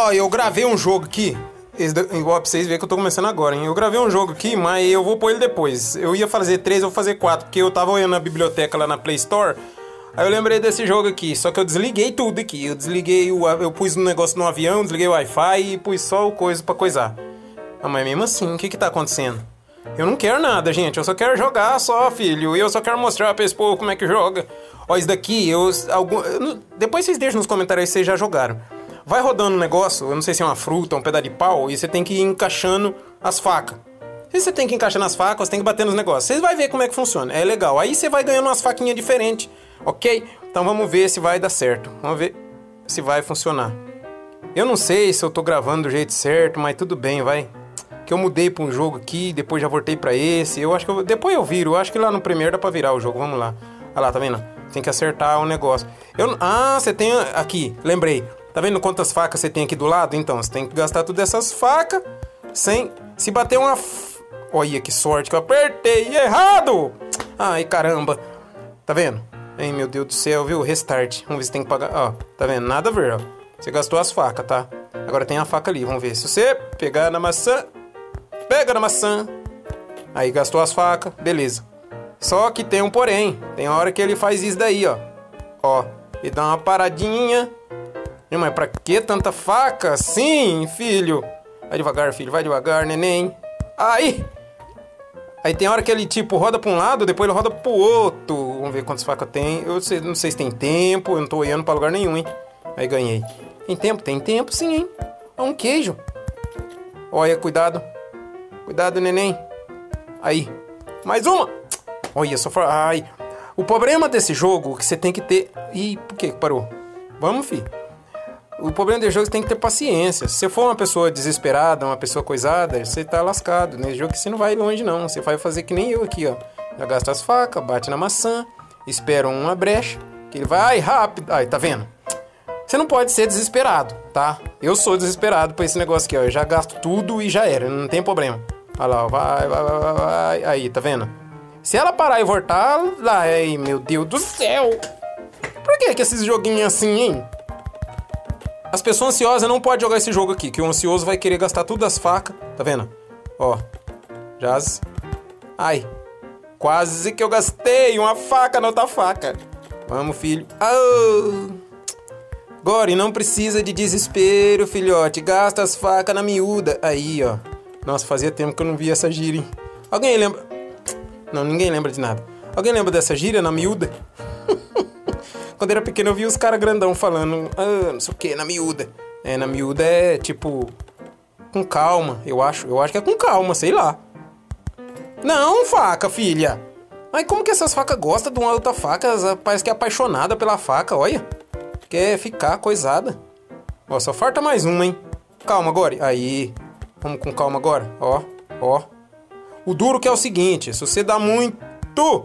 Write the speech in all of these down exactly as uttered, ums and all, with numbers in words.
Ó, eu gravei um jogo aqui. Esse da- Igual pra vocês verem que eu tô começando agora, hein? Eu gravei um jogo aqui, mas eu vou pôr ele depois. Eu ia fazer três, eu vou fazer quatro, porque eu tava olhando na biblioteca lá na Play Store. Aí eu lembrei desse jogo aqui, só que eu desliguei tudo aqui. Eu desliguei o. Eu pus um negócio no avião, desliguei o Wi-Fi e pus só o coisa pra coisar. Ah, mas mesmo assim, o que que tá acontecendo? Eu não quero nada, gente. Eu só quero jogar só, filho. E eu só quero mostrar pra esse povo como é que joga. Ó, isso daqui, eu. Algum, eu não- depois vocês deixam nos comentários se vocês já jogaram. Vai rodando um negócio, eu não sei se é uma fruta, um pedaço de pau, e você tem que ir encaixando as facas. Se você tem que encaixar nas facas, você tem que bater nos negócios. Você vai ver como é que funciona. É legal. Aí você vai ganhando umas faquinhas diferentes. Ok? Então vamos ver se vai dar certo. Vamos ver se vai funcionar. Eu não sei se eu tô gravando do jeito certo, mas tudo bem, vai. Que eu mudei pra um jogo aqui, depois já voltei pra esse. Eu acho que eu, depois eu viro. Eu acho que lá no primeiro dá pra virar o jogo. Vamos lá. Olha lá, tá vendo? Tem que acertar o negócio. Eu, ah, você tem aqui. Lembrei. Tá vendo quantas facas você tem aqui do lado? Então, você tem que gastar todas essas facas sem... Se bater uma... f- Olha que sorte que eu apertei errado! Ai, caramba. Tá vendo? Ai, meu Deus do céu, viu? Restart. Vamos ver se tem que pagar. Ó, tá vendo? Nada a ver, ó. Você gastou as facas, tá? Agora tem a faca ali. Vamos ver. Se você pegar na maçã... Pega na maçã. Aí, gastou as facas. Beleza. Só que tem um porém. Tem hora que ele faz isso daí, ó. Ó. Ele dá uma paradinha... Mas pra que tanta faca? Sim, filho. Vai devagar, filho. Vai devagar, neném. Aí. Aí tem hora que ele, tipo, roda pra um lado, depois ele roda pro outro. Vamos ver quantas facas tem. Eu sei- não sei se tem tempo. Eu não tô olhando pra lugar nenhum, hein. Aí ganhei. Tem tempo? Tem tempo, sim, hein. É um queijo. Olha, cuidado. Cuidado, neném. Aí. Mais uma. Olha, só... for- Ai. O problema desse jogo é que você tem que ter... Ih, por que que parou? Vamos, filho. O problema desse jogo é que você tem que ter paciência. Se você for uma pessoa desesperada, uma pessoa coisada, você tá lascado. Nesse jogo você não vai longe, não. Você vai fazer que nem eu aqui, ó. Já gasta as facas, bate na maçã, espera uma brecha, que ele vai, ai, rápido. Ai, tá vendo? Você não pode ser desesperado, tá? Eu sou desesperado por esse negócio aqui, ó. Eu já gasto tudo e já era, não tem problema. Olha lá, ó. Vai, vai, vai, vai, vai. Aí, tá vendo? Se ela parar e voltar, lá, ai, meu Deus do céu. Por que que esses joguinhos assim, hein? As pessoas ansiosas não podem jogar esse jogo aqui, que o ansioso vai querer gastar tudo as facas. Tá vendo? Ó. Jazz. Ai. Quase que eu gastei uma faca na outra faca. Vamos, filho. Oh. Gori, não precisa de desespero, filhote. Gasta as facas na miúda. Aí, ó. Nossa, fazia tempo que eu não via essa gíria, hein? Alguém lembra... Não, ninguém lembra de nada. Alguém lembra dessa gíria na miúda? Quando era pequeno eu via os caras grandão falando, ah, não sei o que, na miúda. É, na miúda é tipo, com calma, eu acho. Eu acho que é com calma, sei lá. Não, faca, filha. Ai, como que essas facas gostam de uma outra faca? Ela parece que é apaixonada pela faca, olha. Quer ficar coisada. Ó, só falta mais uma, hein. Calma, Gori. Aí, vamos com calma agora. Ó, ó. O duro que é o seguinte, se você dá muito...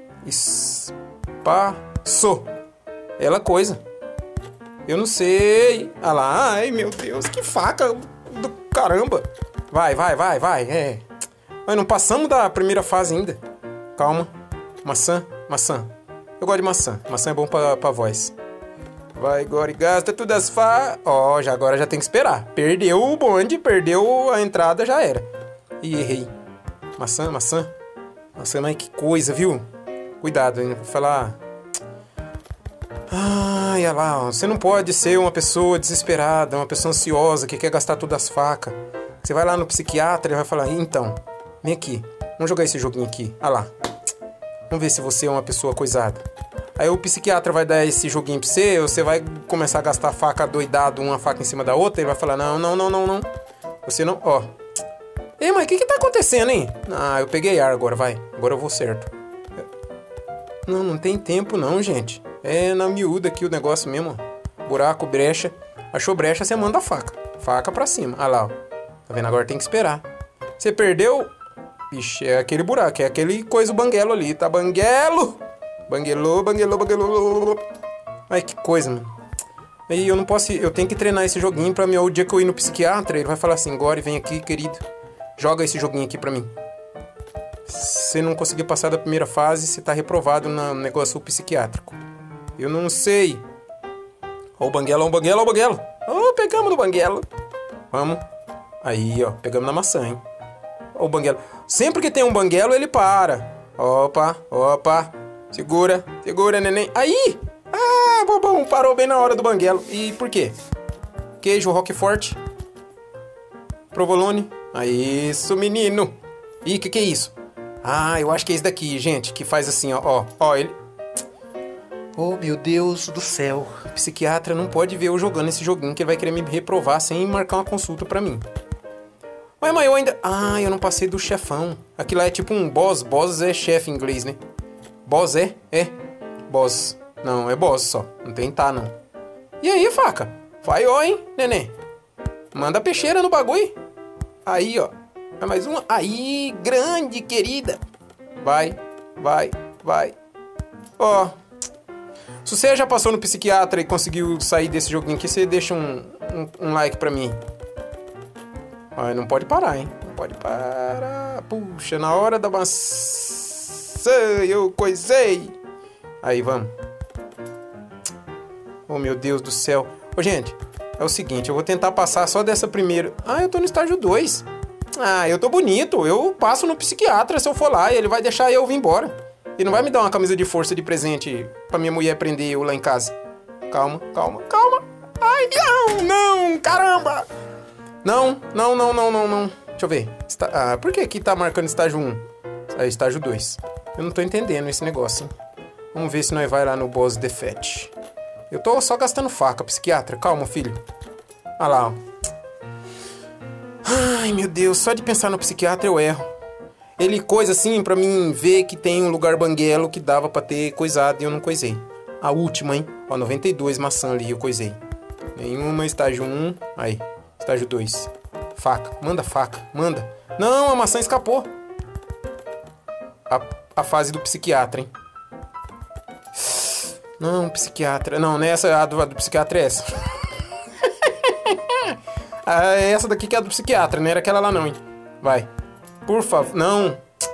Espaço. Ela coisa. Eu não sei. Ah lá. Ai, meu Deus. Que faca do caramba. Vai, vai, vai, vai. É. Mas não passamos da primeira fase ainda. Calma. Maçã, maçã. Eu gosto de maçã. Maçã é bom pra, pra voz. Vai, agora e gasta tudo as fa... Ó, oh, já agora já tem que esperar. Perdeu o bonde, perdeu a entrada, já era. Ih, errei. Maçã, maçã. Maçã, mas que coisa, viu? Cuidado, hein? Vou falar... Ai, olha lá, ó. Você não pode ser uma pessoa desesperada, uma pessoa ansiosa que quer gastar todas as facas. Você vai lá no psiquiatra e vai falar, então, vem aqui, vamos jogar esse joguinho aqui. Olha lá, vamos ver se você é uma pessoa coisada. Aí o psiquiatra vai dar esse joguinho pra você, você vai começar a gastar faca doidado, uma faca em cima da outra, e vai falar, não, não, não, não, não. Você não, ó. Ei, mas o que que tá acontecendo, hein? Ah, eu peguei ar agora, vai. Agora eu vou certo. Não, não tem tempo não, gente. É na miúda aqui o negócio mesmo, ó. Buraco, brecha. Achou brecha, você manda a faca. Faca pra cima. Olha lá, ó. Tá vendo? Agora tem que esperar. Você perdeu... Ixi, é aquele buraco. É aquele coisa banguelo ali, tá? Banguelo! Banguelou, banguelou, banguelou. Ai, que coisa, mano. Aí eu não posso... Eu tenho que treinar esse joguinho pra mim. O dia que eu ir no psiquiatra, ele vai falar assim, Gori, vem aqui, querido. Joga esse joguinho aqui pra mim. Se você não conseguir passar da primeira fase, você tá reprovado no negócio psiquiátrico. Eu não sei. Ó o banguelo, ó o banguelo, ó o banguelo. Ô, pegamos no banguelo. Vamos. Aí, ó, pegamos na maçã, hein? Ó o banguelo. Sempre que tem um banguelo, ele para. Opa, opa. Segura, segura, neném. Aí! Ah, bobão, parou bem na hora do banguelo. E por quê? Queijo Roquefort. Provolone. Aí, isso, menino. Ih, que que é isso? Ah, eu acho que é esse daqui, gente, que faz assim, ó, ó, ó, ele... Oh, meu Deus do céu. O psiquiatra não pode ver eu jogando esse joguinho, que ele vai querer me reprovar sem marcar uma consulta pra mim. Mas, mas eu ainda... Ah, eu não passei do chefão. Aquilo lá é tipo um boss. Boss é chefe em inglês, né? Boss é? É. Boss. Não, é boss só. Não tem tá, não. E aí, faca? Vai, ó, hein, neném. Manda a peixeira no bagulho. Aí, ó. É mais uma. Aí, grande, querida. Vai, vai, vai. Ó. Se você já passou no psiquiatra e conseguiu sair desse joguinho aqui, você deixa um, um, um like pra mim. Ó, não pode parar, hein? Não pode parar. Puxa, na hora da maçã eu coisei. Aí, vamos. Oh, meu Deus do céu. Ô, gente, é o seguinte, eu vou tentar passar só dessa primeira... Ah, eu tô no estágio dois. Ah, eu tô bonito. Eu passo no psiquiatra se eu for lá e ele vai deixar eu vir embora. Ele não vai me dar uma camisa de força de presente pra minha mulher prender eu lá em casa. Calma, calma, calma. Ai, não, não, caramba. Não, não, não, não, não, não. Deixa eu ver. Está... Ah, por que aqui tá marcando estágio um? Ah, estágio dois. Eu não tô entendendo esse negócio, hein? Vamos ver se nós vai lá no boss defete. Eu tô só gastando faca, psiquiatra. Calma, filho. Olha lá, ó. Ai, meu Deus. Só de pensar no psiquiatra eu erro. Ele coisa assim pra mim ver que tem um lugar banguelo que dava pra ter coisado e eu não coisei. A última, hein? Ó, noventa e dois maçã ali eu coisei. Nenhuma, estágio um. Aí, estágio dois. Faca. Manda faca. Manda. Não, a maçã escapou. A, a fase do psiquiatra, hein? Não, psiquiatra. Não, não é essa. A do, a do psiquiatra é essa. Ah, é essa daqui que é a do psiquiatra, não era aquela lá não, hein? Vai. Por favor. Não.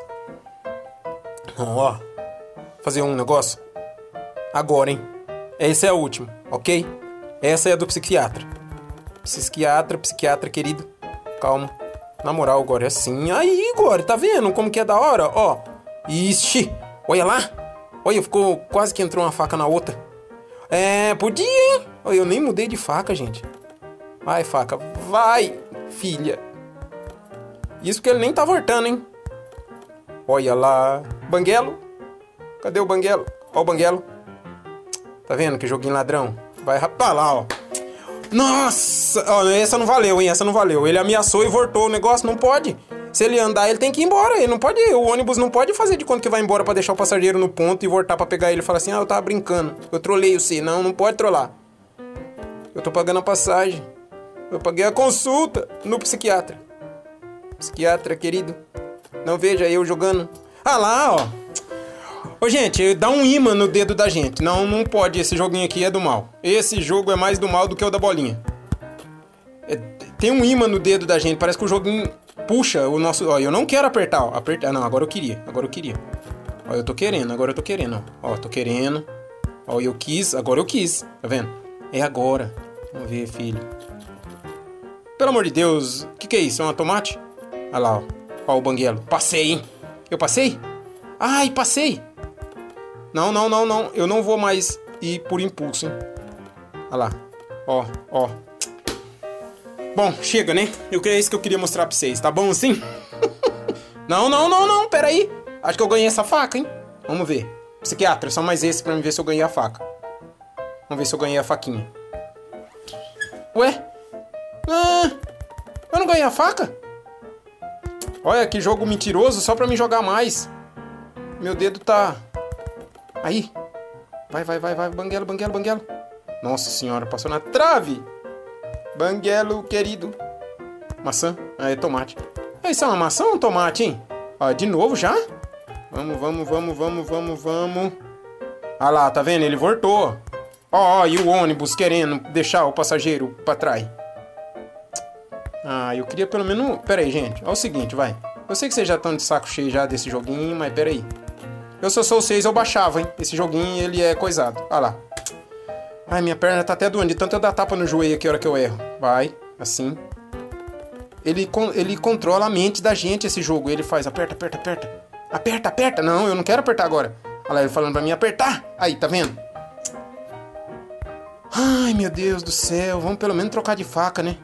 Ó. Fazer um negócio. Agora, hein? Essa é a última, ok? Essa é a do psiquiatra. Psiquiatra, psiquiatra, querido. Calma. Na moral, agora é assim. Aí, Igor, tá vendo como que é da hora? Ó. Ixi. Olha lá. Olha, ficou... Quase que entrou uma faca na outra. É, podia, hein? Olha, eu nem mudei de faca, gente. Vai, faca. Vai, filha. Isso que ele nem tá voltando, hein? Olha lá. Banguelo. Cadê o banguelo? Ó o banguelo. Tá vendo que joguinho ladrão? Vai rapaz lá, ó. Nossa! Ó, essa não valeu, hein? Essa não valeu. Ele ameaçou e voltou o negócio. Não pode. Se ele andar, ele tem que ir embora. Ele não pode... O ônibus não pode fazer de conta que vai embora pra deixar o passageiro no ponto e voltar pra pegar ele e falar assim, ah, eu tava brincando. Eu trolei você. Não, não pode trollar. Eu tô pagando a passagem. Eu paguei a consulta no psiquiatra. Psiquiatra, querido. Não veja eu jogando. Ah lá, ó. Ô, gente, dá um imã no dedo da gente. Não, não pode. Esse joguinho aqui é do mal. Esse jogo é mais do mal do que o da bolinha. É, tem um imã no dedo da gente. Parece que o joguinho puxa o nosso... Ó, eu não quero apertar, ó. Apertar. Não, agora eu queria. Agora eu queria. Ó, eu tô querendo. Agora eu tô querendo, ó. Ó, tô querendo. Ó, eu quis. Agora eu quis. Tá vendo? É agora. Vamos ver, filho. Pelo amor de Deus. O que que é isso? É um tomate? Olha lá, ó. Ó o banguelo. Passei, hein? Eu passei? Ai, passei. Não, não, não, não. Eu não vou mais ir por impulso, hein? Olha lá. Ó, ó. Bom, chega, né? Eu, é isso que eu queria mostrar pra vocês. Tá bom assim? Não, não, não, não. Pera aí. Acho que eu ganhei essa faca, hein? Vamos ver. Psiquiatra, só mais esse pra me ver se eu ganhei a faca. Vamos ver se eu ganhei a faquinha. Ué? Ah, eu não ganhei a faca? Olha que jogo mentiroso, só pra me jogar mais. Meu dedo tá... Aí. Vai, vai, vai, vai. Banguelo, banguelo, banguelo. Nossa senhora, passou na trave. Banguelo, querido. Maçã. Ah, é tomate. É, isso é uma maçã ou um tomate, hein? Ó, de novo já? Vamos, vamos, vamos, vamos, vamos, vamos. Ah lá, tá vendo? Ele voltou. Ó, ó, e o ônibus querendo deixar o passageiro pra trás. Ah, eu queria pelo menos... Pera aí, gente. Olha o seguinte, vai. Eu sei que vocês já estão de saco cheio já desse joguinho, mas pera aí. Eu se eu sou vocês, eu baixava, hein? Esse joguinho, ele é coisado. Olha lá. Ai, minha perna tá até doendo de tanto eu dar tapa no joelho aqui a hora que eu erro. Vai, assim. Ele, ele controla a mente da gente, esse jogo. Ele faz, aperta, aperta, aperta. Aperta, aperta. Não, eu não quero apertar agora. Olha lá, ele falando pra mim, apertar. Aí, tá vendo? Ai, meu Deus do céu. Vamos pelo menos trocar de faca, né?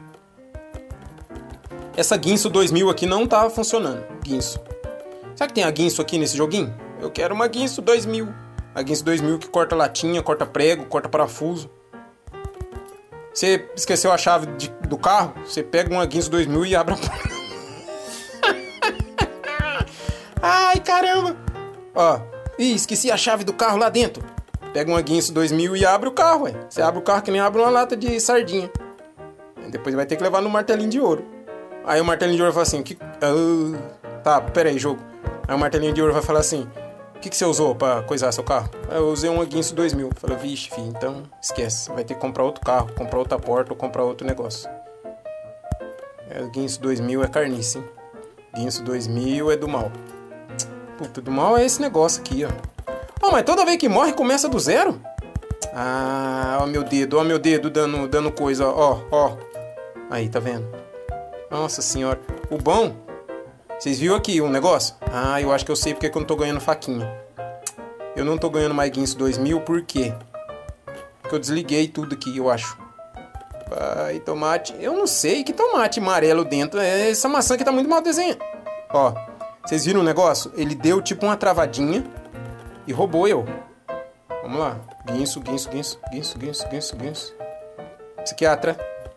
Essa Guinso dois mil aqui não tá funcionando. Guinso. Será que tem a Guinso aqui nesse joguinho? Eu quero uma Guinso dois mil. A Guinso dois mil que corta latinha, corta prego, corta parafuso. Você esqueceu a chave de, do carro? Você pega uma Guinso dois mil e abre a porta. Ai, caramba. Ó. Ih, esqueci a chave do carro lá dentro. Pega uma Guinso dois mil e abre o carro, ué. Você abre o carro que nem abre uma lata de sardinha. Depois vai ter que levar no martelinho de ouro. Aí o martelinho de ouro fala assim... Que... Uh, tá, pera aí, jogo. Aí o martelinho de ouro vai falar assim... O que, que você usou pra coisar seu carro? Aí eu usei uma Guinso dois mil. Falei, vixe, filho, então esquece. Vai ter que comprar outro carro, comprar outra porta ou comprar outro negócio. É, Guinso dois mil é carniça, hein? Guinso dois mil é do mal. Puta, do mal é esse negócio aqui, ó. Oh, mas toda vez que morre começa do zero? Ah, ó meu dedo, ó meu dedo dando, dando coisa, ó, ó. Aí, tá vendo? Nossa senhora. O bom... Vocês viram aqui um negócio? Ah, eu acho que eu sei porque que eu não tô ganhando faquinha. Eu não tô ganhando mais Guinso dois mil, por quê? Porque eu desliguei tudo aqui, eu acho. Ai, tomate... Eu não sei, que tomate amarelo dentro. Essa maçã aqui tá muito mal desenhada. Ó, vocês viram o negócio? Ele deu tipo uma travadinha e roubou eu. Vamos lá. Guinso, guinso, guinso, guinso, guinso, guinso, guinso. Psiquiatra.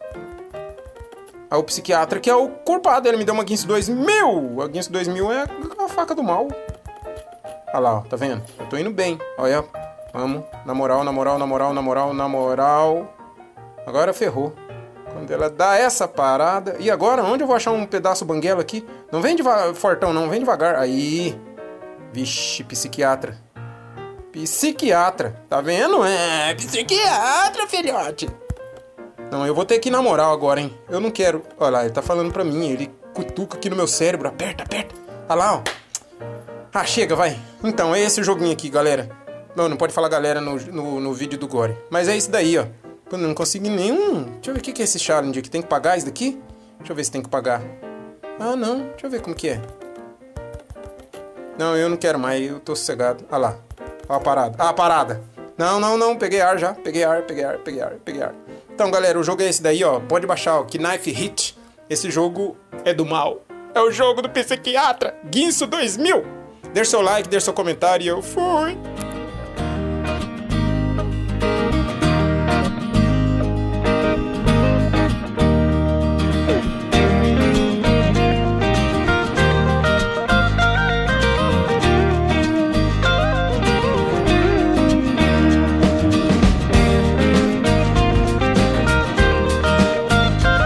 Aí o psiquiatra que é o culpado, ele me deu uma Guinso dois mil. A Guinso dois mil é a faca do mal. Olha lá, ó, tá vendo? Eu tô indo bem. Olha, vamos. Na moral, na moral, na moral, na moral, na moral. Agora ferrou. Quando ela dá essa parada... E agora, onde eu vou achar um pedaço banguela aqui? Não vem devagar, fortão, não. Vem devagar. Aí. Vixe, psiquiatra. Psiquiatra. Tá vendo? É, psiquiatra, filhote. Não, eu vou ter que ir na moral agora, hein? Eu não quero... Olha lá, ele tá falando pra mim. Ele cutuca aqui no meu cérebro. Aperta, aperta. Olha lá, ó. Ah, chega, vai. Então, é esse o joguinho aqui, galera. Não, não pode falar galera no, no, no vídeo do Gore. Mas é isso daí, ó. Eu não consegui nenhum... Deixa eu ver o que é esse challenge aqui. Tem que pagar isso daqui? Deixa eu ver se tem que pagar. Ah, não. Deixa eu ver como que é. Não, eu não quero mais. Eu tô sossegado. Olha lá. Olha a parada. Ah, a parada. Não, não, não. Peguei ar já. Peguei ar, peguei ar, peguei ar, peguei ar. Então, galera, o jogo é esse daí, ó. Pode baixar, ó. Knife Hit. Esse jogo é do mal. É o jogo do psiquiatra. Guinso dois mil. Deixa seu like, deixa seu comentário e eu fui.